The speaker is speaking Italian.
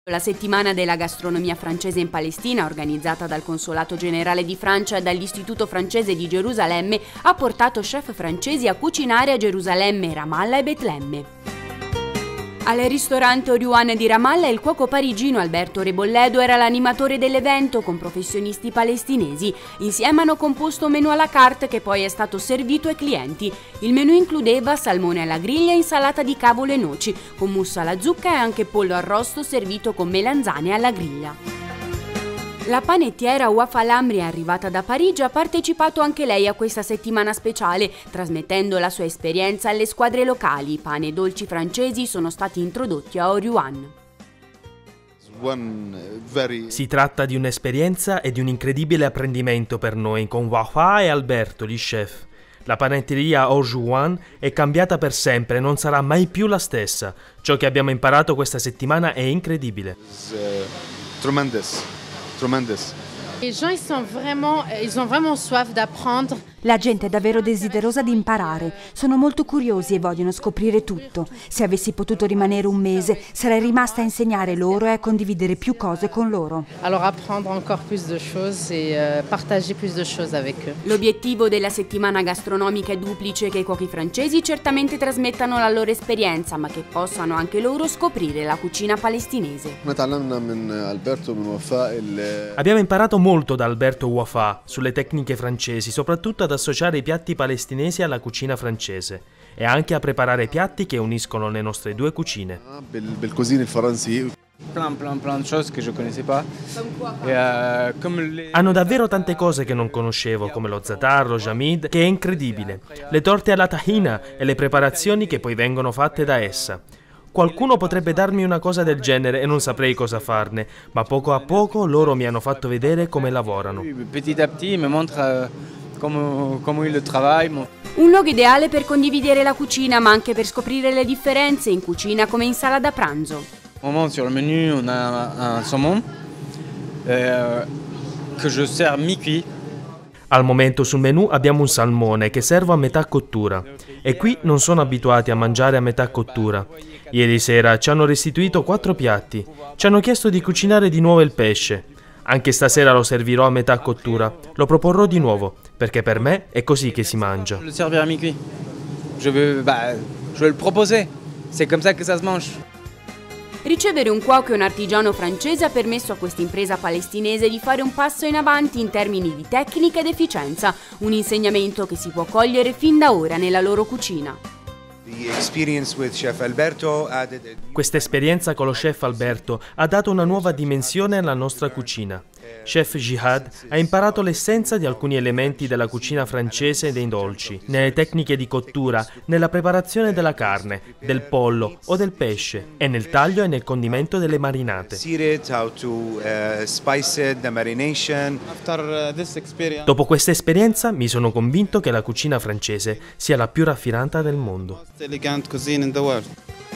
La settimana della gastronomia francese in Palestina, organizzata dal Consolato Generale di Francia e dall'Istituto Francese di Gerusalemme, ha portato chef francesi a cucinare a Gerusalemme, Ramallah e Betlemme. Al ristorante Oriouane di Ramallah il cuoco parigino Alberto Rebolledo era l'animatore dell'evento con professionisti palestinesi. Insieme hanno composto un menù à la carte che poi è stato servito ai clienti. Il menù includeva salmone alla griglia e insalata di cavolo e noci, con mousse alla zucca e anche pollo arrosto servito con melanzane alla griglia. La panettiera Wafa Lamri, arrivata da Parigi, ha partecipato anche lei a questa settimana speciale, trasmettendo la sua esperienza alle squadre locali. Pane e dolci francesi sono stati introdotti a Oriouane. Si tratta di un'esperienza e di un incredibile apprendimento per noi, con Wafa e Alberto, gli chef. La panetteria Oriouane è cambiata per sempre e non sarà mai più la stessa. Ciò che abbiamo imparato questa settimana è incredibile. Tremendous. Les gens ils ont vraiment soif d'apprendre. La gente è davvero desiderosa di imparare, sono molto curiosi e vogliono scoprire tutto. Se avessi potuto rimanere un mese, sarei rimasta a insegnare loro e a condividere più cose con loro. Alors apprendre encore plus de choses et partager plus de choses avec eux. L'obiettivo della settimana gastronomica è duplice: che i cuochi francesi certamente trasmettano la loro esperienza, ma che possano anche loro scoprire la cucina palestinese. Abbiamo imparato molto da Alberto Wafa sulle tecniche francesi, soprattutto ad associare i piatti palestinesi alla cucina francese e anche a preparare piatti che uniscono le nostre due cucine. Hanno davvero tante cose che non conoscevo, come lo za'atar, lo jamid, che è incredibile, le torte alla tahina e le preparazioni che poi vengono fatte da essa. Qualcuno potrebbe darmi una cosa del genere e non saprei cosa farne, ma poco a poco loro mi hanno fatto vedere come lavorano. Un luogo ideale per condividere la cucina, ma anche per scoprire le differenze in cucina, come in sala da pranzo. Sur le menu on a un saumon que je sers mi-cuit. Al momento sul menù abbiamo un salmone che servo a metà cottura e qui non sono abituati a mangiare a metà cottura. Ieri sera ci hanno restituito 4 piatti, ci hanno chiesto di cucinare di nuovo il pesce. Anche stasera lo servirò a metà cottura, lo proporrò di nuovo, perché per me è così che si mangia. Le servir à mi-cuit. Je vais le proposer. C'est comme ça que ça se mange. Ricevere un cuoco e un artigiano francese ha permesso a questa impresa palestinese di fare un passo in avanti in termini di tecnica ed efficienza, un insegnamento che si può cogliere fin da ora nella loro cucina. Questa esperienza con lo chef Alberto ha dato una nuova dimensione alla nostra cucina. Chef Jihad ha imparato l'essenza di alcuni elementi della cucina francese dei dolci, nelle tecniche di cottura, nella preparazione della carne, del pollo o del pesce e nel taglio e nel condimento delle marinate. Dopo questa esperienza mi sono convinto che la cucina francese sia la più raffinata del mondo. Elegant cuisine in the world.